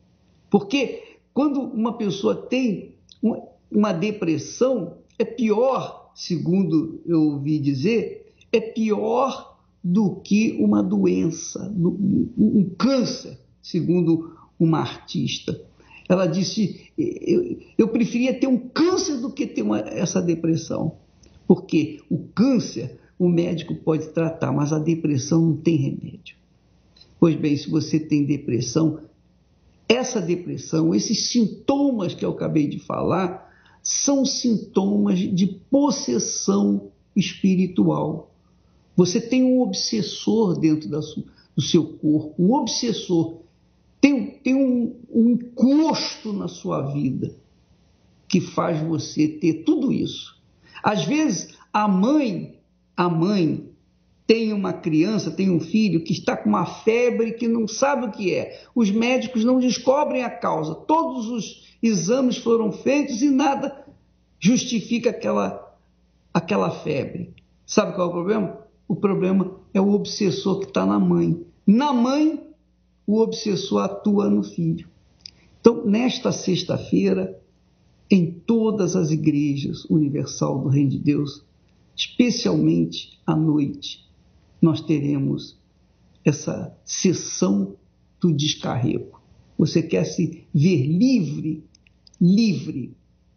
porque quando uma pessoa tem uma depressão, é pior, segundo eu ouvi dizer, é pior do que uma doença, um câncer, segundo uma artista. Ela disse, eu, eu preferia ter um câncer do que ter uma, essa depressão, porque o câncer o médico pode tratar, mas a depressão não tem remédio. Pois bem, se você tem depressão, essa depressão, esses sintomas que eu acabei de falar, são sintomas de possessão espiritual. Você tem um obsessor dentro da sua, do seu corpo, um obsessor, tem, tem um, um encosto na sua vida que faz você ter tudo isso. Às vezes, a mãe, a mãe tem uma criança, tem um filho que está com uma febre que não sabe o que é. Os médicos não descobrem a causa. Todos os exames foram feitos e nada justifica aquela, aquela febre. Sabe qual é o problema? O problema é o obsessor que está na mãe. Na mãe, o obsessor atua no filho. Então, nesta sexta-feira, em todas as igrejas universal do Reino de Deus, especialmente à noite, nós teremos essa sessão do descarrego. Você quer se ver livre, livre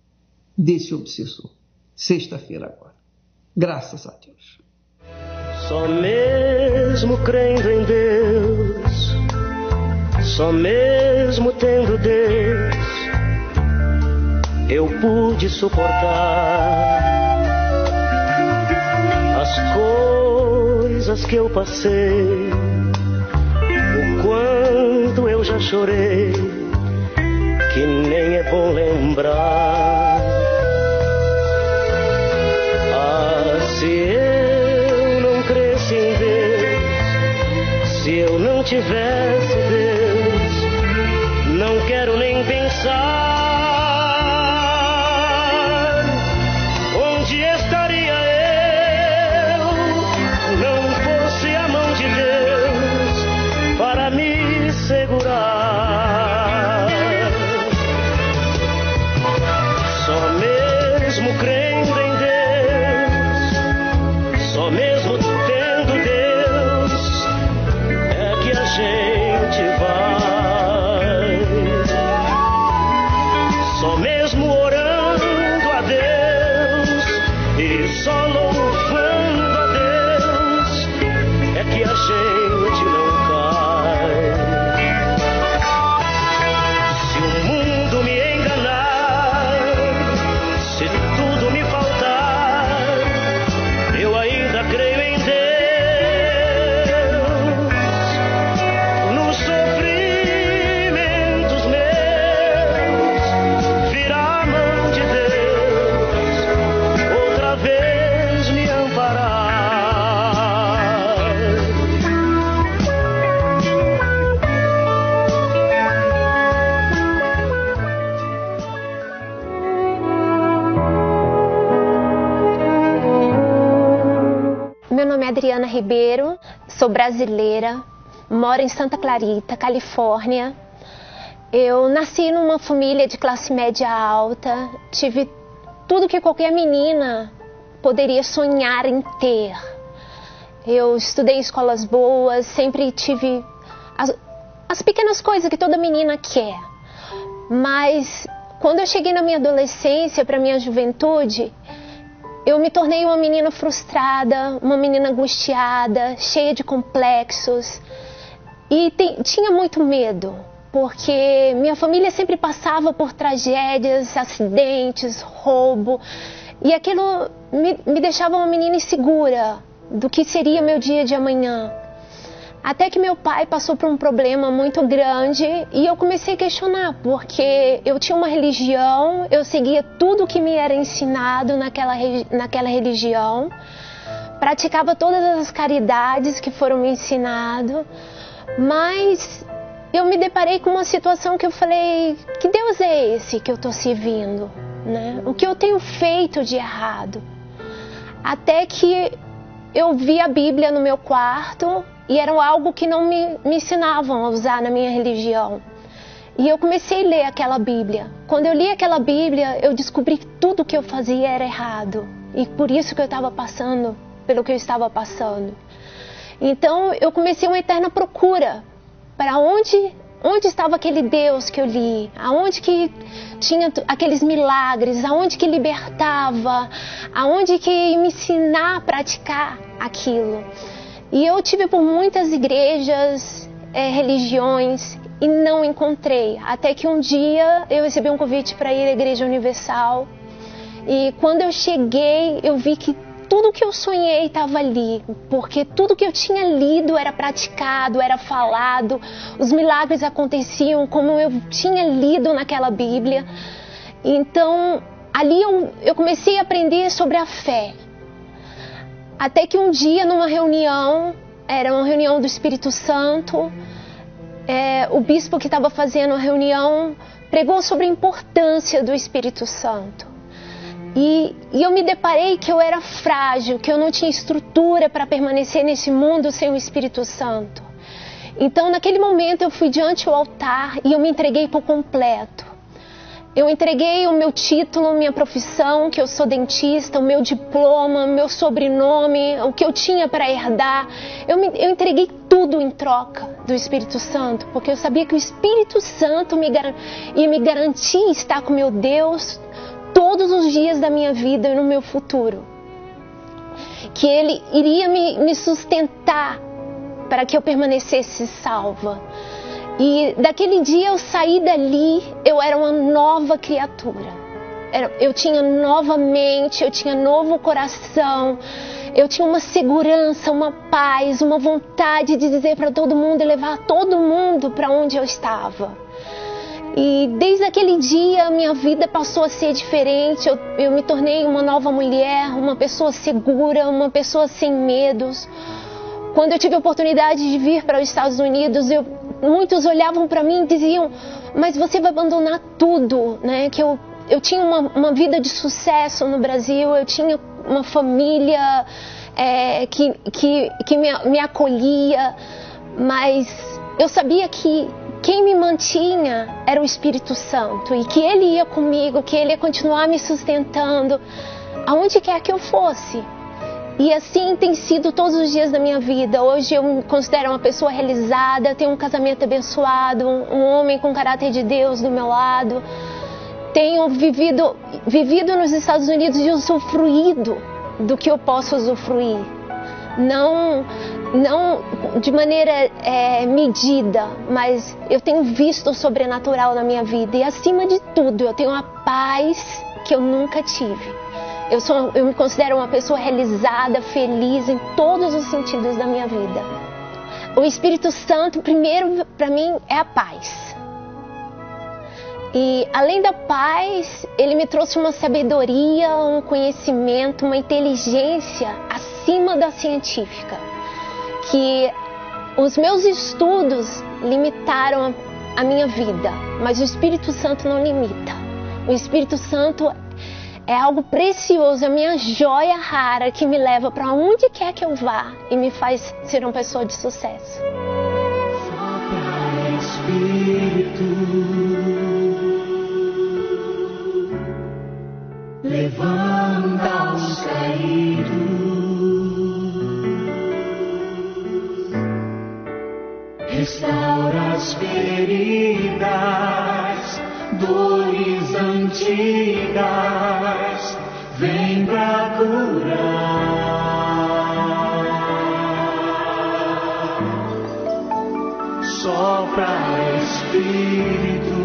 desse obsessor. Sexta-feira agora. Graças a Deus. Só mesmo crendo em Deus, só mesmo tendo Deus, eu pude suportar as coisas que eu passei, o quanto eu já chorei, que nem é bom lembrar. Ah, se eu não cresce em Deus, se eu não tivesse Deus, não quero nem pensar onde estaria eu, não fosse a mão de Deus para me segurar. Só mesmo crendo em Deus, só mesmo tendo Deus, é que a gente vai. Só mesmo orando a Deus e só louvando a Deus, é que a gente não cai. Se o mundo me enganar, se tudo me faltar, eu ainda creio em Deus. Nos sofrimentos meus, virá a mão de Deus outra vez me amparar. Meu nome é Adriana Ribeiro, sou brasileira, moro em Santa Clarita, Califórnia. Eu nasci numa família de classe média alta, tive tudo que qualquer menina poderia sonhar em ter. Eu estudei em escolas boas, sempre tive as, as pequenas coisas que toda menina quer. Mas quando eu cheguei na minha adolescência, para minha juventude, eu me tornei uma menina frustrada, uma menina angustiada, cheia de complexos e te, tinha muito medo, porque minha família sempre passava por tragédias, acidentes, roubo, e aquilo me, me deixava uma menina insegura do que seria meu dia de amanhã. Até que meu pai passou por um problema muito grande e eu comecei a questionar, porque eu tinha uma religião, eu seguia tudo o que me era ensinado naquela, naquela religião, praticava todas as caridades que foram me ensinadas, mas eu me deparei com uma situação que eu falei, que Deus é esse que eu estou servindo, né? O que eu tenho feito de errado? Até que eu vi a Bíblia no meu quarto e era algo que não me, me ensinavam a usar na minha religião. E eu comecei a ler aquela Bíblia. Quando eu li aquela Bíblia, eu descobri que tudo que eu fazia era errado. E por isso que eu estava passando, pelo que eu estava passando. Então eu comecei uma eterna procura para onde, onde estava aquele Deus que eu li, aonde que tinha aqueles milagres, aonde que libertava, aonde que ia me ensinar a praticar aquilo. E eu tive por muitas igrejas, é, religiões, e não encontrei. Até que um dia eu recebi um convite para ir à Igreja Universal. E quando eu cheguei, eu vi que tudo que eu sonhei estava ali, porque tudo que eu tinha lido era praticado, era falado, os milagres aconteciam como eu tinha lido naquela Bíblia. Então, ali eu, eu comecei a aprender sobre a fé. Até que um dia, numa reunião, era uma reunião do Espírito Santo, é, o bispo que estava fazendo a reunião pregou sobre a importância do Espírito Santo. E, e eu me deparei que eu era frágil, que eu não tinha estrutura para permanecer nesse mundo sem o Espírito Santo. Então, naquele momento, eu fui diante do altar e eu me entreguei por completo. Eu entreguei o meu título, minha profissão, que eu sou dentista, o meu diploma, meu sobrenome, o que eu tinha para herdar. Eu, me, eu entreguei tudo em troca do Espírito Santo, porque eu sabia que o Espírito Santo me, ia me garantir estar com meu Deus todos os dias da minha vida e no meu futuro. Que Ele iria me, me sustentar para que eu permanecesse salva. E daquele dia eu saí dali, eu era uma nova criatura. Eu tinha nova mente, eu tinha novo coração, eu tinha uma segurança, uma paz, uma vontade de dizer para todo mundo e levar todo mundo para onde eu estava. E desde aquele dia minha vida passou a ser diferente, eu, eu me tornei uma nova mulher, uma pessoa segura, uma pessoa sem medos. Quando eu tive a oportunidade de vir para os Estados Unidos, eu, muitos olhavam para mim e diziam, mas você vai abandonar tudo, né? Que eu, eu tinha uma, uma vida de sucesso no Brasil, eu tinha uma família é, que, que, que me, me acolhia, mas eu sabia que quem me mantinha era o Espírito Santo e que Ele ia comigo, que Ele ia continuar me sustentando aonde quer que eu fosse. E assim tem sido todos os dias da minha vida. Hoje eu me considero uma pessoa realizada, tenho um casamento abençoado, um, um homem com caráter de Deus do meu lado. Tenho vivido, vivido nos Estados Unidos e usufruído do que eu posso usufruir. Não, não de maneira é, medida, mas eu tenho visto o sobrenatural na minha vida. E acima de tudo, eu tenho uma paz que eu nunca tive. Eu, sou, eu me considero uma pessoa realizada, feliz em todos os sentidos da minha vida. O Espírito Santo, primeiro, para mim, é a paz. E, além da paz, Ele me trouxe uma sabedoria, um conhecimento, uma inteligência acima da científica. Que os meus estudos limitaram a minha vida, mas o Espírito Santo não limita. O Espírito Santo é algo precioso, é a minha joia rara que me leva para onde quer que eu vá e me faz ser uma pessoa de sucesso. Sopra, Espírito, levanta os caídos, restaura as feridas, dores antigas, vem pra curar. Sopra, Espírito,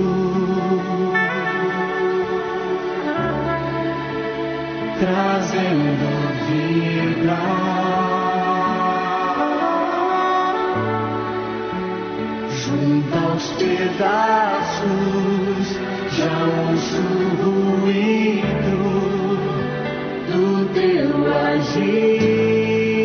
trazendo vida. Junta os pedaços, já ouço o ruído do teu agir.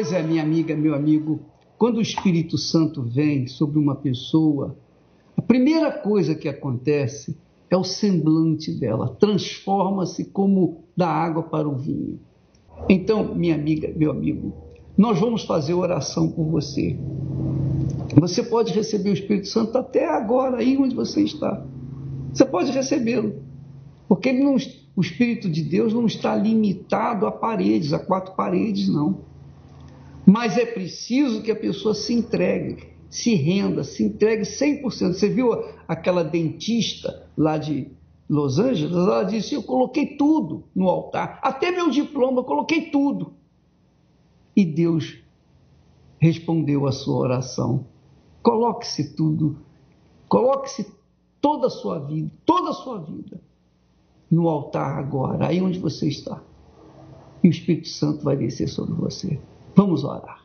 Pois é, minha amiga, meu amigo, quando o Espírito Santo vem sobre uma pessoa, a primeira coisa que acontece é o semblante dela, transforma-se como da água para o vinho. Então, minha amiga, meu amigo, nós vamos fazer oração por você. Você pode receber o Espírito Santo até agora, aí onde você está. Você pode recebê-lo, porque ele não, o Espírito de Deus não está limitado a paredes, a quatro paredes, não. Mas é preciso que a pessoa se entregue, se renda, se entregue cem por cento. Você viu aquela dentista lá de Los Angeles? Ela disse, eu coloquei tudo no altar, até meu diploma, eu coloquei tudo. E Deus respondeu a sua oração. Coloque-se tudo, coloque-se toda a sua vida, toda a sua vida no altar agora, aí onde você está. E o Espírito Santo vai descer sobre você. Vamos orar.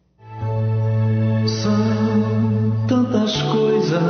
São tantas coisas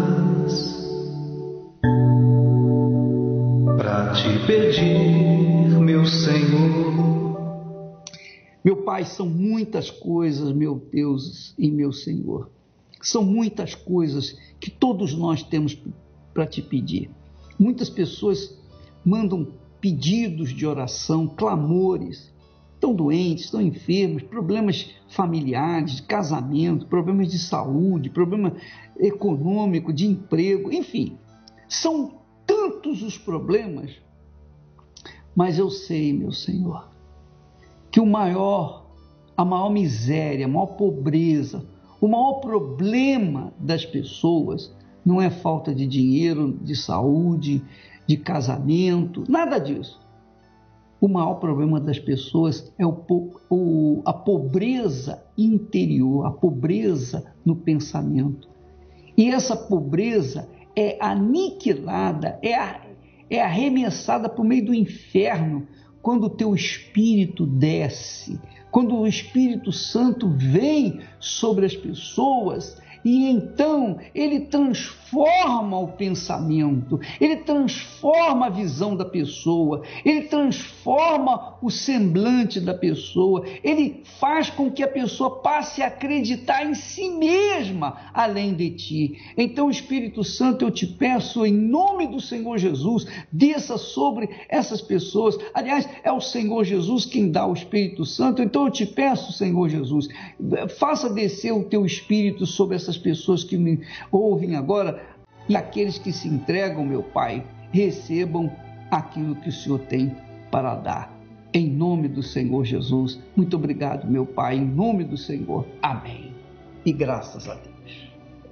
para te pedir, meu Senhor. Meu Pai, são muitas coisas, meu Deus e meu Senhor. São muitas coisas que todos nós temos para te pedir. Muitas pessoas mandam pedidos de oração, clamores. Estão doentes, estão enfermos, problemas familiares, de casamento, problemas de saúde, problema econômico, de emprego, enfim. São tantos os problemas, mas eu sei, meu Senhor, que o maior, a maior miséria, a maior pobreza, o maior problema das pessoas não é falta de dinheiro, de saúde, de casamento, nada disso. O maior problema das pessoas é o, o, a pobreza interior, a pobreza no pensamento. E essa pobreza é aniquilada, é, a, é arremessada para o meio do inferno quando o teu Espírito desce, quando o Espírito Santo vem sobre as pessoas. E então ele transforma o pensamento, ele transforma a visão da pessoa, ele transforma o semblante da pessoa, ele faz com que a pessoa passe a acreditar em si mesma além de ti. Então, Espírito Santo, eu te peço em nome do Senhor Jesus, desça sobre essas pessoas. Aliás, é o Senhor Jesus quem dá o Espírito Santo, então eu te peço, Senhor Jesus, faça descer o teu Espírito sobre essas pessoas que me ouvem agora, e aqueles que se entregam, meu Pai, recebam aquilo que o Senhor tem para dar. Em nome do Senhor Jesus, muito obrigado, meu Pai, em nome do Senhor. Amém. E graças a Deus.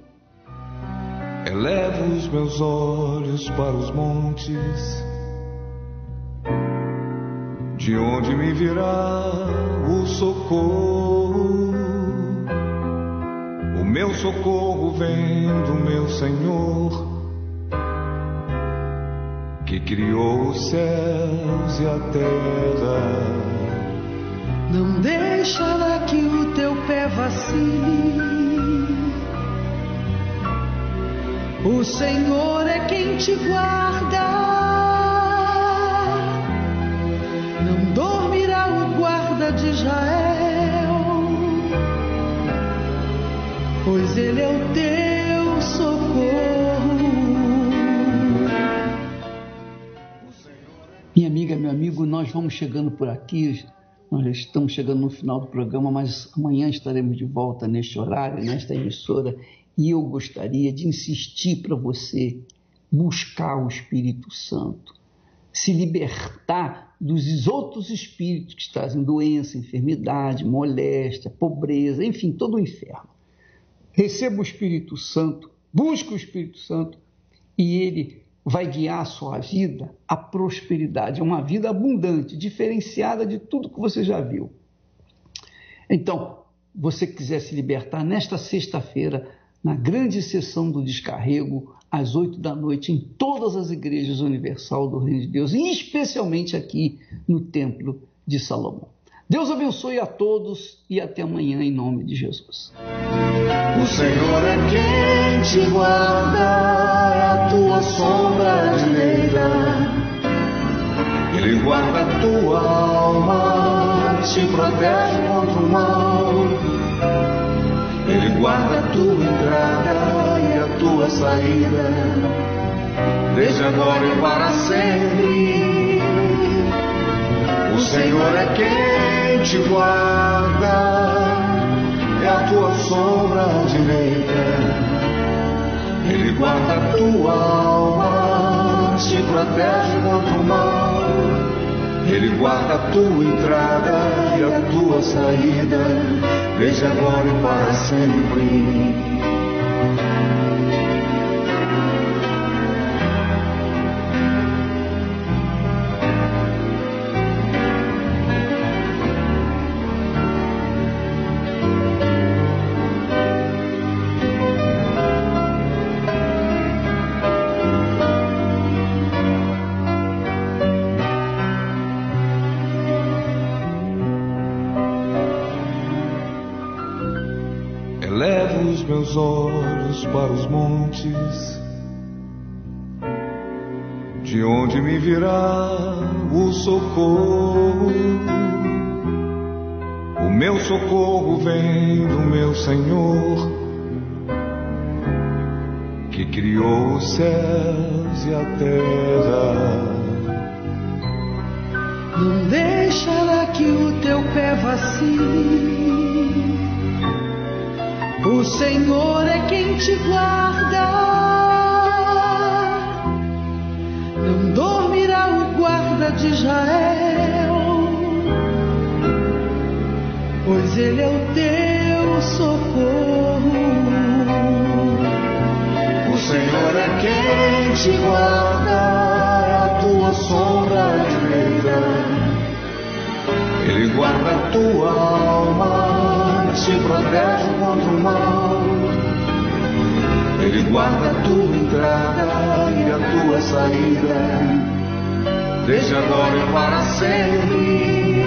Elevo os meus olhos para os montes, de onde me virá o socorro. O meu socorro vem do meu Senhor, que criou os céus e a terra. Não deixará que o teu pé vacile. O Senhor é quem te guarda. Não dormirá o guarda de Israel, pois Ele é o teu socorro. Minha amiga, meu amigo, nós vamos chegando por aqui, nós já estamos chegando no final do programa, mas amanhã estaremos de volta neste horário, nesta emissora, e eu gostaria de insistir para você buscar o Espírito Santo, se libertar dos outros espíritos que trazem doença, enfermidade, moléstia, pobreza, enfim, todo o inferno. Receba o Espírito Santo, busque o Espírito Santo e ele vai guiar a sua vida à prosperidade, a uma vida abundante, diferenciada de tudo que você já viu. Então, você quiser se libertar nesta sexta-feira, na grande sessão do descarrego, às oito da noite, em todas as igrejas universal do Reino de Deus, e especialmente aqui no Templo de Salomão. Deus abençoe a todos e até amanhã, em nome de Jesus. O Senhor é quem te guarda, é a tua sombra direita. Ele guarda a tua alma, te protege contra o mal. guarda a tua entrada e a tua saída, desde agora e para sempre. O Senhor é quem te guarda, é a tua sombra direita. Ele guarda a tua alma, te protege contra o mal. Ele guarda a tua entrada e a tua saída, desde agora e para sempre. Elevo os meus olhos para os montes, de onde me virá o socorro. O meu socorro vem do meu Senhor, que criou os céus e a terra. Não deixará que o teu pé vacile. O Senhor é quem te guarda. Não dormirá o guarda de Israel, pois Ele é o teu socorro. O Senhor é quem te guarda, é a tua sombra direita. Ele guarda a tua alma, te protege contra o mal. Ele guarda a tua entrada e a tua saída, desde agora e para sempre.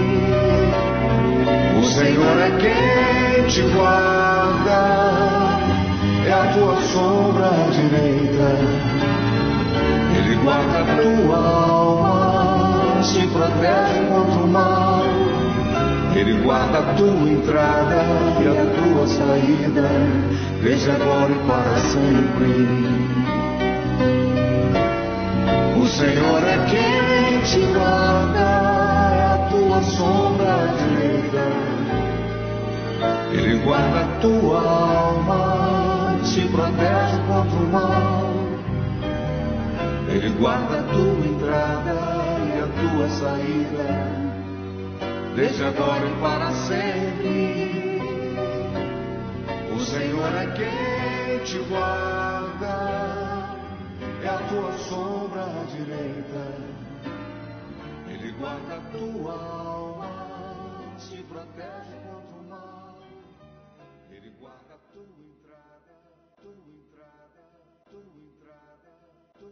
O Senhor é quem te guarda, é a tua sombra direita. Ele guarda a tua alma, te protege contra o mal. Ele guarda a tua entrada e a tua saída, desde agora e para sempre. O Senhor é quem te guarda, é a tua sombra direita. Ele guarda a tua alma, te protege contra o mal. Ele guarda a tua entrada e a tua saída, desde agora e para sempre. O Senhor é quem te guarda, é a tua sombra direita. Ele guarda a tua alma, te protege contra o